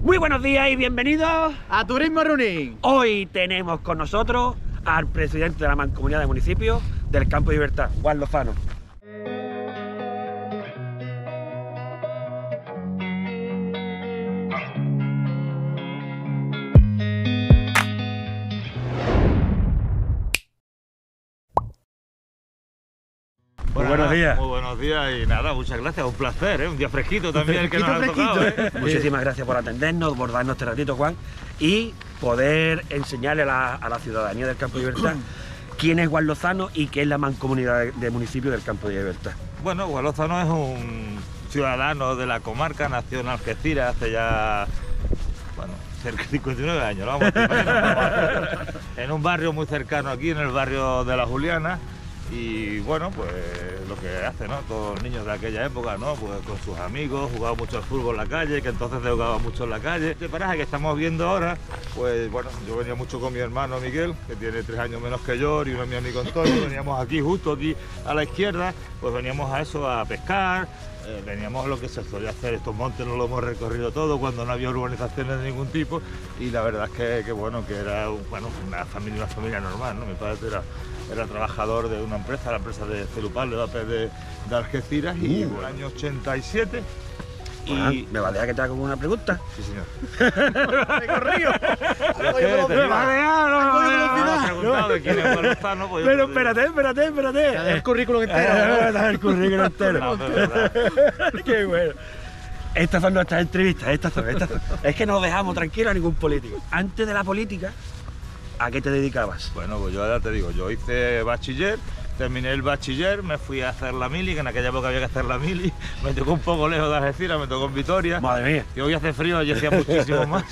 Muy buenos días y bienvenidos a Turismo Running. Hoy tenemos con nosotros al presidente de la Mancomunidad de Municipios del Campo de Libertad, Juan Lozano. Muy buenos días. Muy buenos días y nada, muchas gracias, un placer, un día fresquito también el que nos ha tocado. Muchísimas gracias por atendernos, por darnos este ratito, Juan, y poder enseñarle a la ciudadanía del Campo de Libertad quién es Juan Lozano y qué es la Mancomunidad de Municipios del Campo de Libertad. Bueno, Juan Lozano es un ciudadano de la comarca, nació en Algeciras hace ya, bueno, cerca de 59 años, ¿no? Vamos a en un barrio muy cercano aquí, en el barrio de La Juliana. Y bueno, pues lo que hace, ¿no? Todos los niños de aquella época, ¿no? Pues con sus amigos, jugaba mucho al fútbol en la calle, que entonces se jugaba mucho en la calle. Este paraje que estamos viendo ahora, pues bueno, yo venía mucho con mi hermano Miguel, que tiene 3 años menos que yo, y uno de mi amigo Antonio, veníamos aquí, justo aquí a la izquierda, pues veníamos a eso, a pescar, veníamos a lo que se solía hacer, estos montes no lo hemos recorrido todo cuando no había urbanizaciones de ningún tipo, y la verdad es que bueno, que era una familia normal, ¿no? Mi padre era trabajador de una empresa, la empresa de Celupar, de Vapes de Algeciras, y en el año 87. Y me valía que te haga una pregunta. Sí, señor. ¡Me corrió! ¡Me valía! Preguntado de quién es Juan Lozano, pues Pero espérate. El currículum entero. El currículum entero. No, de verdad. Qué bueno. Estas son nuestras entrevistas, estas son. Es que no dejamos tranquilo a ningún político. Antes de la política, ¿a qué te dedicabas? Bueno, pues yo ya te digo, yo hice bachiller, terminé el bachiller, me fui a hacer la mili, que en aquella época había que hacer la mili, me tocó un poco lejos de Algeciras, me tocó en Vitoria. Madre mía. Que hoy hace frío, allí hacía muchísimo más.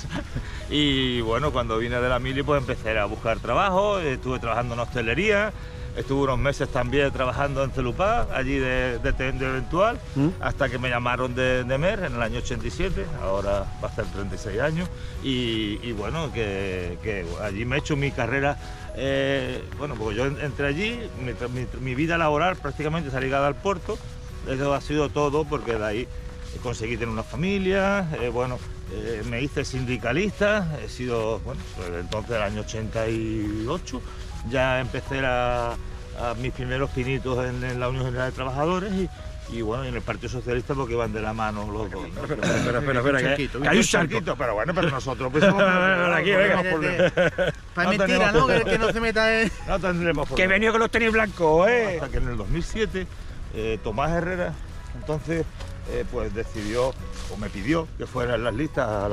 Y bueno, cuando vine de la mili pues empecé a buscar trabajo, estuve trabajando en hostelería, estuve unos meses también trabajando en Celupar, allí de eventual, hasta que me llamaron de MER en el año 87, ahora va a ser 36 años, y bueno, que allí me he hecho mi carrera, bueno, porque yo entré allí, mi vida laboral prácticamente está ligada al puerto, eso ha sido todo porque de ahí conseguí tener una familia, me hice sindicalista, he sido, bueno, pues entonces el año 88, ya empecé a mis primeros pinitos en la Unión General de Trabajadores y bueno, en el Partido Socialista porque iban de la mano los dos, ¿no? Espera, que hay un charquito. Pero bueno, pero nosotros pues somos aquí, venga. Para mentira, ¿no? Que no se meta en... No tendremos Que venía con los tenis blancos, Hasta que en el 2007 Tomás Herrera entonces pues decidió o me pidió que fuera en las listas a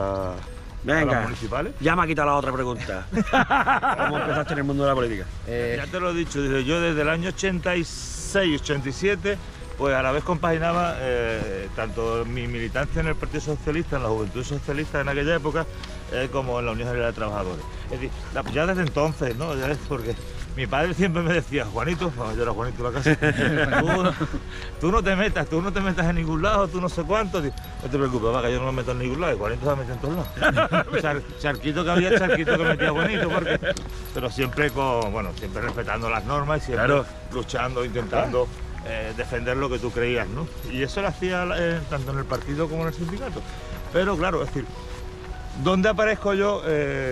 las municipales. Ya me ha quitado la otra pregunta. ¿Cómo empezaste en el mundo de la política? Ya te lo he dicho, yo desde el año 86, 87, pues a la vez compaginaba tanto mi militancia en el Partido Socialista, en la Juventud Socialista en aquella época, como en la Unión General de Trabajadores. Es decir, ya desde entonces, ¿no? Ya es porque mi padre siempre me decía, Juanito, yo era Juanito de la casa, tú no te metas en ningún lado, tú no sé cuánto. No te preocupes, va, que yo no me meto en ningún lado, y Juanito se mete en todos lados. Charquito que metía Juanito, pero siempre siempre respetando las normas y siempre luchando, intentando defender lo que tú creías, ¿no? Y eso lo hacía tanto en el partido como en el sindicato. Pero claro, es decir, ¿dónde aparezco yo?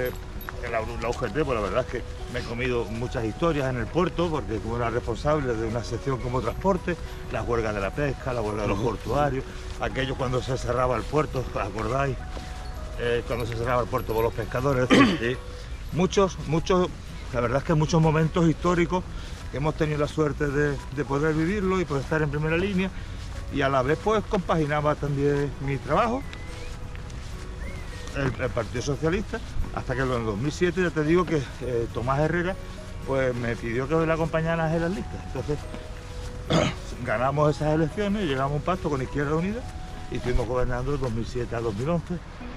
En la UGT, pues la verdad es que me he comido muchas historias en el puerto, porque como era responsable de una sección como transporte, las huelgas de la pesca, la huelga de los portuarios, aquello cuando se cerraba el puerto, ¿os acordáis? Cuando se cerraba el puerto por los pescadores, muchos, la verdad es que muchos momentos históricos que hemos tenido la suerte de poder vivirlo y poder estar en primera línea, y a la vez pues compaginaba también mi trabajo, el Partido Socialista, hasta que en el 2007 ya te digo que Tomás Herrera pues me pidió que me la acompañara en las listas. Entonces ganamos esas elecciones, llegamos a un pacto con Izquierda Unida y estuvimos gobernando de 2007 a 2011.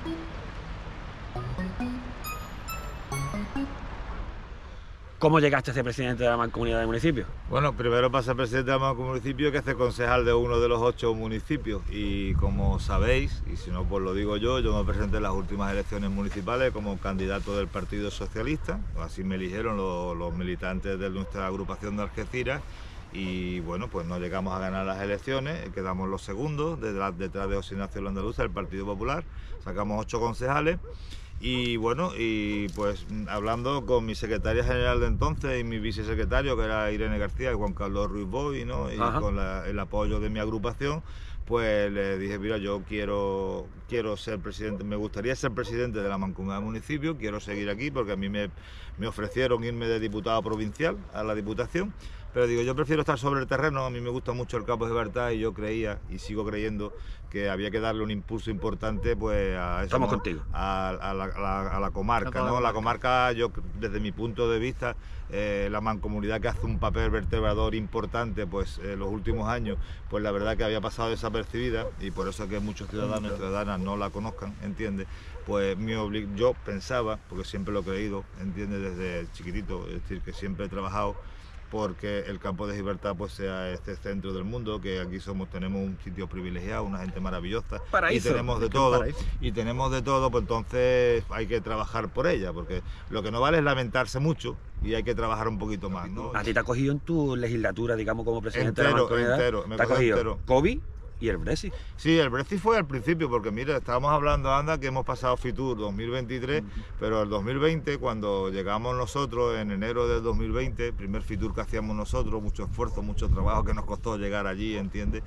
¿Cómo llegaste a ser presidente de la Mancomunidad de Municipios? Bueno, primero para ser presidente de la Mancomunidad de Municipios hay que ser concejal de uno de los 8 municipios, y como sabéis, y si no pues lo digo yo me presenté en las últimas elecciones municipales como candidato del Partido Socialista, así me eligieron los militantes de nuestra agrupación de Algeciras, y bueno, pues no llegamos a ganar las elecciones, quedamos los segundos detrás de José Ignacio Andaluza, el Partido Popular, sacamos 8 concejales. Y bueno, y pues hablando con mi secretaria general de entonces y mi vicesecretario, que era Irene García y Juan Carlos Ruiz Boy, ¿no? Y con el apoyo de mi agrupación, pues le dije, mira, yo quiero ser presidente, me gustaría ser presidente de la Mancomunidad de Municipios, quiero seguir aquí porque a mí me ofrecieron irme de diputado provincial a la Diputación, pero digo, yo prefiero estar sobre el terreno, a mí me gusta mucho el campo de Gibraltar y yo creía y sigo creyendo que había que darle un impulso importante pues a eso, Estamos ¿no? contigo. A la comarca, ¿no? La comarca, yo desde mi punto de vista, la mancomunidad que hace un papel vertebrador importante pues los últimos años, pues la verdad que había pasado desapercibida y por eso es que muchos ciudadanos y ciudadanas no la conozcan, ¿entiendes? Pues yo pensaba, porque siempre lo he creído, ¿entiendes? Desde chiquitito, es decir, que siempre he trabajado porque el campo de Gibraltar pues sea este centro del mundo, que aquí tenemos un sitio privilegiado, una gente maravillosa, paraíso, y tenemos de todo, pues entonces hay que trabajar por ella, porque lo que no vale es lamentarse mucho y hay que trabajar un poquito más, ¿no? A ti te ha cogido en tu legislatura, digamos, como presidente de la Mancomunidad, te ha cogido COVID y el Brexit. Sí, el Brexit fue al principio, porque mira, estábamos hablando, anda, que hemos pasado Fitur 2023, pero el 2020, cuando llegamos nosotros en enero del 2020, primer Fitur que hacíamos nosotros, mucho esfuerzo, mucho trabajo que nos costó llegar allí, ¿entiendes?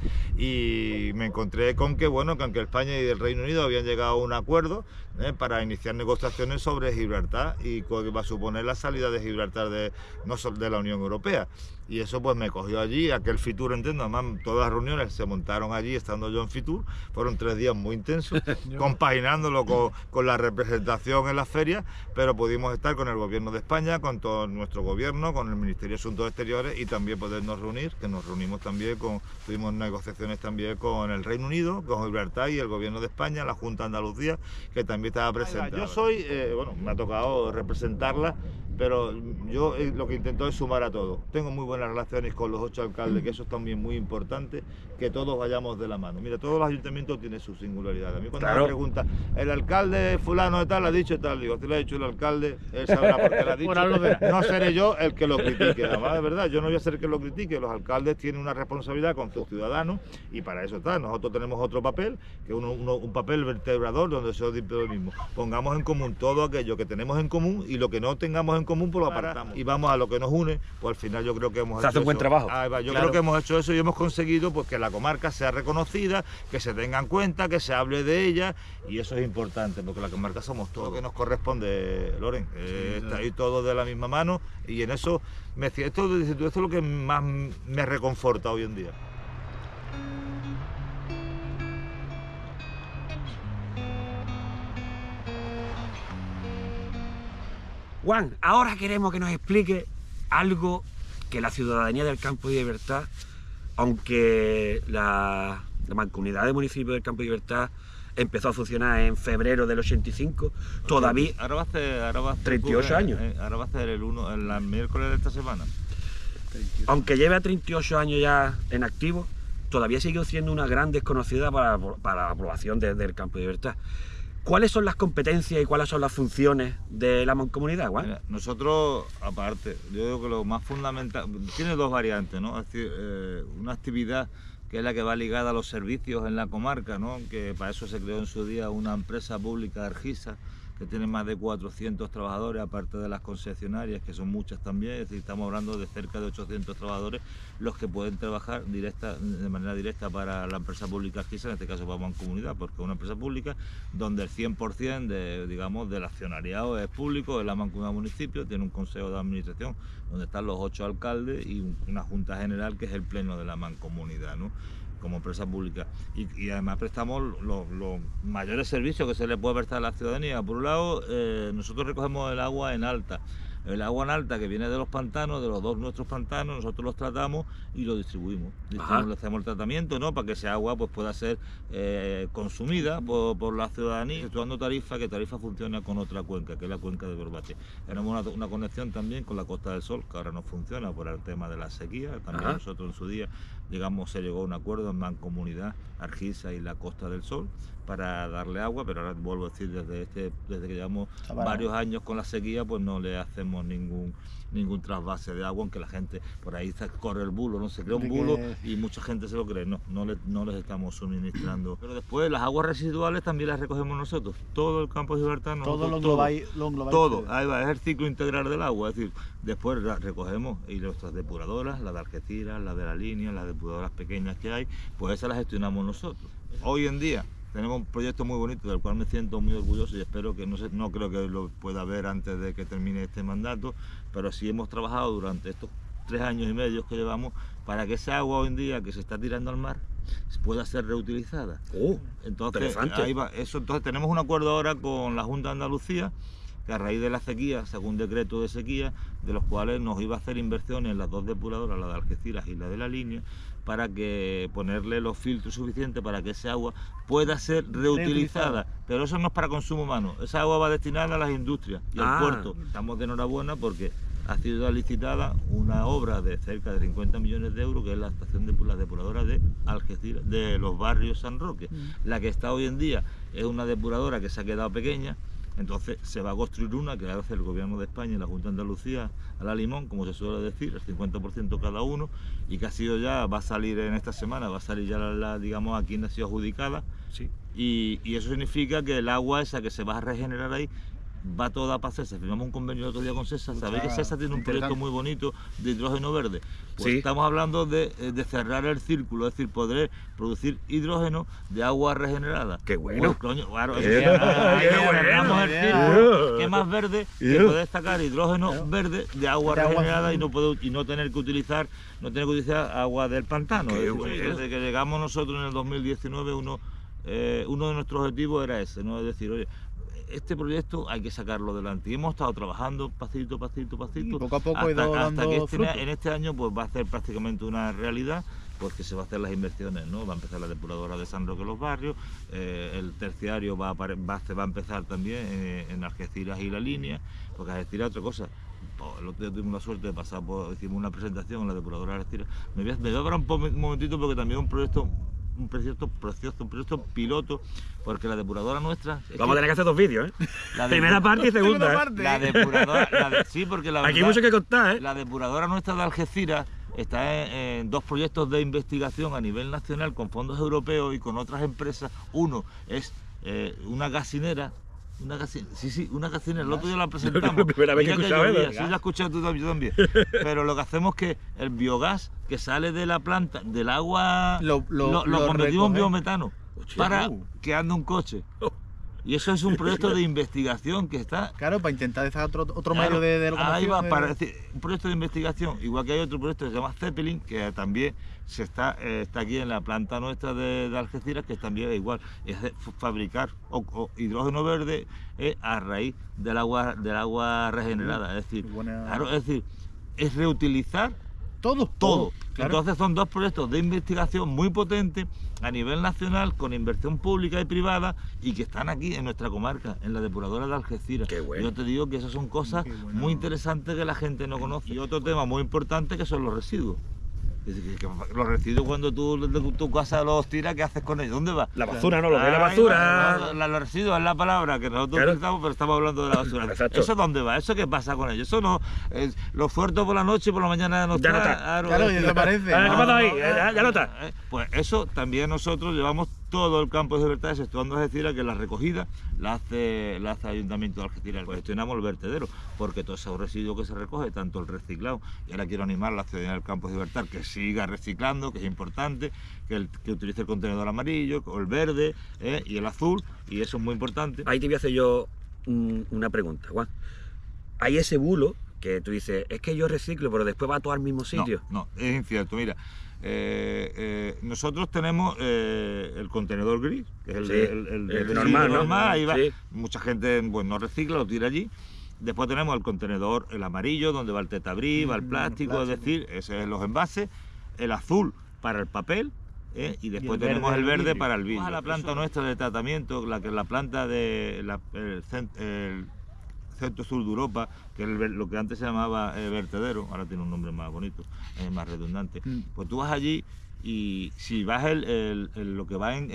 Y me encontré con que, bueno, que aunque España y el Reino Unido habían llegado a un acuerdo para iniciar negociaciones sobre Gibraltar y que va a suponer la salida de Gibraltar de la Unión Europea. Y eso pues me cogió allí, aquel Fitur, entiendo, además todas las reuniones se montaron allí estando yo en Fitur, fueron 3 días muy intensos, compaginándolo con la representación en las ferias, pero pudimos estar con el Gobierno de España, con todo nuestro gobierno, con el Ministerio de Asuntos Exteriores y también podernos reunir, que nos reunimos también tuvimos negociaciones también con el Reino Unido, con Gibraltar y el Gobierno de España, la Junta de Andalucía, que también estaba presente. Yo soy, bueno, me ha tocado representarla, pero yo lo que intento es sumar a todo. Tengo muy buenas relaciones con los 8 alcaldes, que eso es también muy importante, que todos vayamos de la mano. Mira, todos los ayuntamientos tienen su singularidad. A mí cuando me pregunta, el alcalde fulano de tal ha dicho tal, digo, si lo ha dicho el alcalde, él sabrá por qué lo ha dicho. No seré yo el que lo critique, además, de verdad, yo no voy a ser el que lo critique. Los alcaldes tienen una responsabilidad con sus ciudadanos y para eso está. Nosotros tenemos otro papel, que es un papel vertebrador donde se dice lo mismo. Pongamos en común todo aquello que tenemos en común y lo que no tengamos en común pues lo apartamos y vamos a lo que nos une, pues al final yo creo que hemos hecho hace un buen trabajo. Yo creo que hemos hecho eso y hemos conseguido pues que la comarca sea reconocida, que se tenga en cuenta, que se hable de ella y eso es importante porque la comarca somos todos. Lo que nos corresponde, Loren, está ahí todo de la misma mano y en eso esto es lo que más me reconforta hoy en día. Juan, ahora queremos que nos explique algo que la ciudadanía del Campo de Gibraltar, aunque la Mancomunidad de Municipios del Campo de Gibraltar empezó a funcionar en febrero del 85, todavía... Ahora va a hacer 38 años. Ahora va a ser el miércoles de esta semana. Aunque lleve a 38 años ya en activo, todavía sigue siendo una gran desconocida para la población del Campo de Gibraltar. ¿Cuáles son las competencias y cuáles son las funciones de la mancomunidad, Juan? Mira, nosotros, aparte, yo digo que lo más fundamental, tiene 2 variantes, ¿no? Es decir, una actividad que es la que va ligada a los servicios en la comarca, ¿no? Que para eso se creó en su día una empresa pública, Argisa, que tiene más de 400 trabajadores, aparte de las concesionarias, que son muchas también, es decir, estamos hablando de cerca de 800 trabajadores, los que pueden trabajar de manera directa para la empresa pública Argisa, en este caso para Mancomunidad, porque es una empresa pública donde el 100% del accionariado es público, es la Mancomunidad de Municipios, tiene un consejo de administración donde están los 8 alcaldes y una junta general que es el pleno de la Mancomunidad, ¿no? Como empresa pública y además prestamos los mayores servicios que se le puede prestar a la ciudadanía. Por un lado, nosotros recogemos el agua en alta. El agua en alta que viene de los pantanos, de los 2 nuestros pantanos, nosotros los tratamos y lo distribuimos. Le hacemos el tratamiento, ¿no? Para que esa agua pues, pueda ser consumida por la ciudadanía, situando Tarifa, que Tarifa funciona con otra cuenca, que es la cuenca de Gorbate. Tenemos una conexión también con la Costa del Sol, que ahora no funciona por el tema de la sequía. También nosotros en su día se llegó a un acuerdo en Mancomunidad, Argisa y la Costa del Sol, para darle agua, pero ahora vuelvo a decir, desde que llevamos Chaval. varios años con la sequía, pues no le hacemos ningún trasvase de agua, aunque la gente por ahí corre el bulo, no se crea un De bulo que- y mucha gente se lo cree, no les estamos suministrando. Pero después las aguas residuales también las recogemos nosotros, todo el campo de Gibraltar, Todo lo nosotros, englobáis todo, ustedes. ahí va, es el ciclo integral del agua, es decir, después recogemos y nuestras depuradoras, la de Algeciras, la de la línea, las depuradoras pequeñas que hay, pues esas las gestionamos nosotros. Hoy en día tenemos un proyecto muy bonito del cual me siento muy orgulloso y espero que, no creo que lo pueda ver antes de que termine este mandato, pero sí hemos trabajado durante estos 3 años y medio que llevamos para que esa agua hoy en día que se está tirando al mar pueda ser reutilizada. Entonces, interesante. ahí va. Entonces tenemos un acuerdo ahora con la Junta de Andalucía, que a raíz de la sequía, según decreto de sequía, de los cuales nos iba a hacer inversiones en las 2 depuradoras, la de Algeciras y la de la línea, para que ponerle los filtros suficientes para que ese agua pueda ser reutilizada. Pero eso no es para consumo humano, esa agua va destinada a las industrias y al puerto. Estamos de enhorabuena porque ha sido licitada una obra de cerca de 50 millones de euros, que es la estación depuradora de Algeciras, de los barrios San Roque. La que está hoy en día es una depuradora que se ha quedado pequeña. Entonces se va a construir una que hace el Gobierno de España y la Junta de Andalucía a la limón, como se suele decir, el 50% cada uno, y que ha sido ya, va a salir en esta semana, va a salir ya digamos, aquí ha sido adjudicada, Sí. y eso significa que el agua esa que se va a regenerar ahí va toda para CESA. Firmamos un convenio el otro día con CESA. Sabéis que CESA tiene un proyecto muy bonito de hidrógeno verde. Pues Sí. estamos hablando de cerrar el círculo, es decir, poder producir hidrógeno de agua regenerada. ¡Qué bueno! Pues, coño, claro, ¡Qué eso sí, ahí bueno! cerramos el ¡Qué círculo, bueno! que más verde que poder sacar hidrógeno verde de agua De agua. regenerada y no tener que utilizar agua del pantano. ¡Qué Es decir, bueno! desde que llegamos nosotros en el 2019, uno de nuestros objetivos era ese, ¿no? Es decir, oye, este proyecto hay que sacarlo adelante. Y hemos estado trabajando pasito, Y poco a poco ha ido hasta dando que fruto. en este año pues va a ser prácticamente una realidad, porque se va a hacer las inversiones, ¿no? Va a empezar la depuradora de San Roque Los Barrios, el terciario se va a empezar también en Algeciras y la línea, porque Algeciras es otra cosa. El otro día tuvimos la suerte de pasar hicimos una presentación en la depuradora de Algeciras. Me voy a parar un momentito porque también es un proyecto piloto, porque la depuradora nuestra... Vamos a tener que hacer 2 vídeos, ¿eh? La Primera parte y segunda. Segunda ¿eh? parte. La depuradora... sí, porque la Aquí hay verdad, mucho que contar, ¿eh? la depuradora nuestra de Algeciras está en 2 proyectos de investigación a nivel nacional con fondos europeos y con otras empresas. Uno es una gasinera. Una gasinera, el otro día la presentamos. Primera vez que he Mira escuchado, llovía, ¿eh? sí, la has escuchado tú yo también. Pero lo que hacemos es que el biogás que sale de la planta, del agua, Lo convertimos en recoge. biometano Hostia, para que ande un coche. Oh. Y eso es un proyecto de investigación que está... Claro, para intentar dejar otro Claro, medio de ahí locomoción. va, de- decir, un proyecto de investigación, igual que hay otro proyecto que se llama Zeppelin, que también está aquí en la planta nuestra de Algeciras, que también es igual, es fabricar hidrógeno verde a raíz del agua regenerada, es decir, Buena- claro, es decir, es reutilizar todo. todo. Claro. Entonces son 2 proyectos de investigación muy potentes a nivel nacional, con inversión pública y privada, y que están aquí en nuestra comarca, en la depuradora de Algeciras. Qué bueno. Yo te digo que esas son cosas Qué bueno. muy interesantes que la gente no conoce. Y otro tema muy importante que son los residuos. Es decir, que los residuos, cuando tú de tu casa los tiras, ¿qué haces con ellos? ¿Dónde vas? La basura, ¿no? Lo que es la Ahí basura. va, los residuos es la palabra que nosotros Claro. utilizamos, pero estamos hablando de la basura. Exacto. ¿Eso dónde va? ¿Eso qué pasa con ellos? Eso no. Los sueltos por la noche y por la mañana no Ya no está. Claro, y desaparece. Ah, ¿qué pasa ahí? Ya no está. Pues eso también nosotros llevamos todo el campo de Gibraltar, exceptuando Algeciras, que la recogida la hace el Ayuntamiento de Algeciras. Pues gestionamos el vertedero, porque todo ese residuo que se recoge, tanto el reciclado, y ahora quiero animar a la ciudadanía del campo de Gibraltar que siga reciclando, que es importante, que utilice el contenedor amarillo, o el verde y el azul, y eso es muy importante. Ahí te voy a hacer yo una pregunta, Juan. Hay ese bulo que tú dices, es que yo reciclo, pero después va todo al mismo sitio. No, es incierto. Mira, nosotros tenemos el contenedor gris, que es Sí, el el normal, ¿no? ahí va. Sí. Mucha gente pues, no recicla, lo tira allí. Después tenemos el contenedor, el amarillo, donde va el tetabrí, va el plástico, es decir, ese es los envases. El azul para el papel. Y después el tenemos verde, el el verde vidrio. para el vidrio. La planta nuestra de tratamiento, la planta de el Centro Sur de Europa, que es lo que antes se llamaba vertedero, ahora tiene un nombre más bonito, más redundante. Pues tú vas allí y si vas lo que va en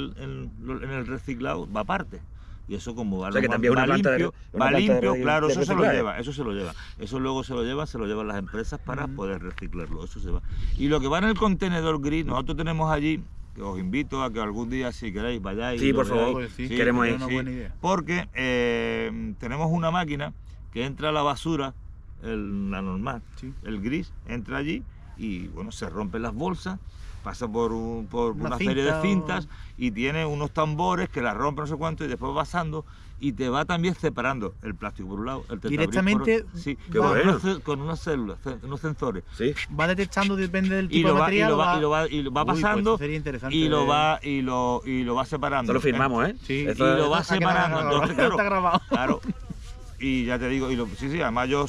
el reciclado va aparte. Y eso como va, o sea, que también va una planta limpio, de, va limpio, de claro, eso se lo reciclaje. lleva, eso se lo lleva. Eso luego se lo llevan las empresas para poder reciclarlo, eso se va. Y lo que va en el contenedor gris, nosotros tenemos allí, que os invito a que algún día, si queréis, vayáis. Sí, por favor, Pues sí, queremos ir. una buena idea. Porque tenemos una máquina que entra a la basura, la normal, Sí. el gris, entra allí y bueno, se rompen las bolsas, pasa por una serie de cintas y tiene unos tambores que la rompen no sé cuánto y después va pasando y te va también separando el plástico por un lado, el tetabris Directamente por otro. Sí, Qué bueno. con unas células, unos sensores. Sí. Va detectando, depende del Y tipo lo de va, material. y lo va Uy, pues pasando eso sería interesante y lo de- va separando. Eso lo firmamos, ¿eh? Sí, Eso y lo va ha quedado separando. grabado, Entonces, claro, está grabado. claro. Y ya te digo, sí, además yo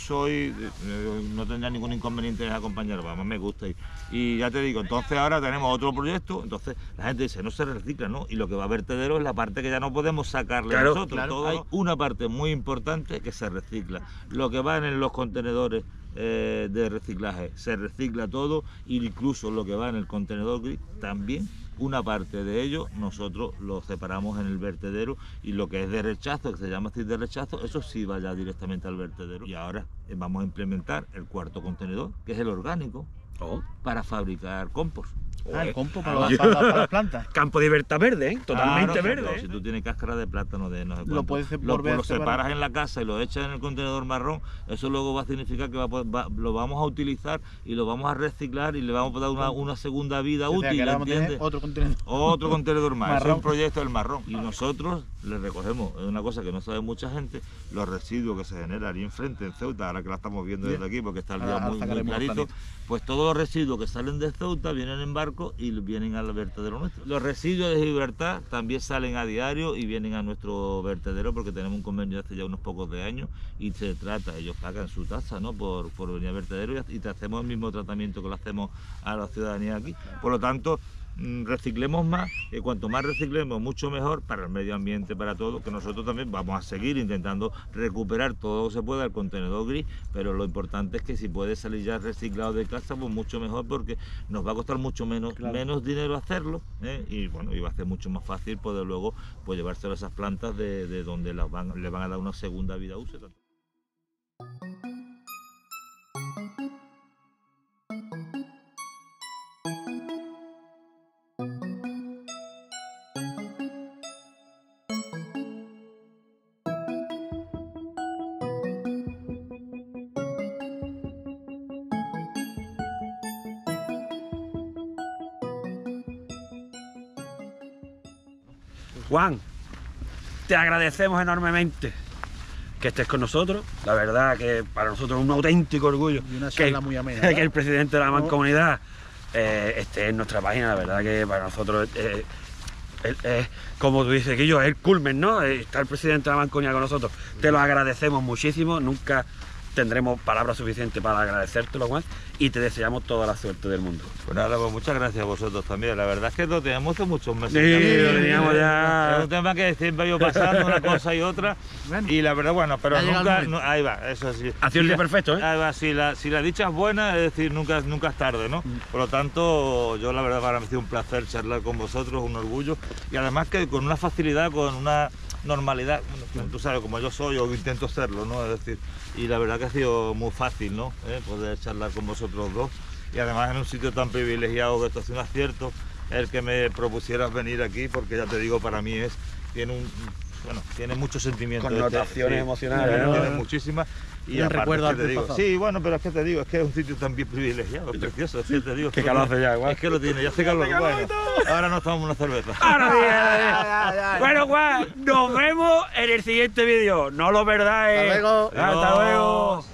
no tendría ningún inconveniente en acompañarlo, además me gusta. Y ya te digo, entonces ahora tenemos otro proyecto, entonces la gente dice, no se recicla, ¿no? Y lo que va a vertedero es la parte que ya no podemos sacarle Claro, nosotros. claro. Todo, hay una parte muy importante que se recicla. Lo que va en los contenedores de reciclaje, se recicla todo, incluso lo que va en el contenedor gris también. Una parte de ello nosotros lo separamos en el vertedero y lo que es de rechazo, que se llama así de rechazo, eso sí va ya directamente al vertedero. Y ahora vamos a implementar el cuarto contenedor, que es el orgánico, para fabricar compost. El compo para, Ah, para las plantas. Campo de libertad verde, ¿eh? Totalmente Claro, verde. claro, ¿eh? si tú tienes cáscara de plátano de no sé cuánto, Lo puedes volver lo a separar. separas en la casa y lo echas en el contenedor marrón, eso luego va a significar que lo vamos a utilizar y lo vamos a reciclar y le vamos a dar una segunda vida O sea, útil, que ahora vamos a tener ¿entiendes? otro contenedor. Otro contenedor más, es Marrón. un proyecto del marrón. Y nosotros le recogemos, es una cosa que no sabe mucha gente, los residuos que se generan ahí enfrente, en Ceuta, ahora que la estamos viendo desde aquí porque está el día Ahora muy sacaremos los clarito, planitos. pues todos los residuos que salen de Ceuta vienen en barco y vienen al vertedero nuestro. Los residuos de Gibraltar también salen a diario y vienen a nuestro vertedero porque tenemos un convenio hace ya unos pocos de años y se trata, ellos pagan su tasa, ¿no? por venir al vertedero y te hacemos el mismo tratamiento que lo hacemos a la ciudadanía aquí. Por lo tanto, reciclemos más, y cuanto más reciclemos mucho mejor para el medio ambiente, para todo, que nosotros también vamos a seguir intentando recuperar todo lo que se pueda el contenedor gris, pero lo importante es que si puede salir ya reciclado de casa, pues mucho mejor, porque nos va a costar mucho menos dinero hacerlo, ¿eh? Y bueno, y va a ser mucho más fácil poder luego pues llevárselo a esas plantas de donde le van a dar una segunda vida útil. Juan, te agradecemos enormemente que estés con nosotros. La verdad que para nosotros es un auténtico orgullo Y una que, charla muy amena, que ¿verdad? el presidente de la Mancomunidad esté en nuestra página. La verdad que para nosotros como tú dices, que es el culmen, ¿no? Está el presidente de la Mancomunidad con nosotros. Te lo agradecemos muchísimo. Nunca tendremos palabras suficientes para agradecértelo, Juan, y te deseamos toda la suerte del mundo. Pues nada, pues muchas gracias a vosotros también. La verdad es que lo tenemos hace muchos meses. Sí, también. lo teníamos ya. Es un tema que siempre ha ido pasando una cosa y otra. Bueno, Y la verdad, bueno, pero ha llegado nunca. el momento. Ahí va, eso sí. Acción Si de la- perfecto, ¿eh? Ahí va, si la dicha es buena, es decir, nunca es tarde, ¿no? Por lo tanto, yo la verdad para mí ha sido un placer charlar con vosotros, un orgullo. Y además que con una facilidad, con una normalidad, bueno, tú sabes, como yo soy, o intento serlo, ¿no? Es decir, y la verdad que ha sido muy fácil, ¿no? Poder charlar con vosotros dos. Y además en un sitio tan privilegiado, que esto es un acierto, el que me propusieras venir aquí, porque ya te digo, para mí tiene muchos sentimientos. Connotaciones emocionales, tiene ¿no? muchísimas. Y un aparte recuerdo es que te del digo, pasado. sí, bueno, pero es que te digo, es que es un sitio tan bien privilegiado, es precioso, es que te digo. Qué es que calor lo hace ya, tiene- Juan. Es que lo tiene, ya hace calor, bueno. Ahora nos tomamos una cerveza. Ahora sí. Bueno, Juan, nos vemos en el siguiente vídeo. No lo perdáis. Hasta luego. Hasta luego.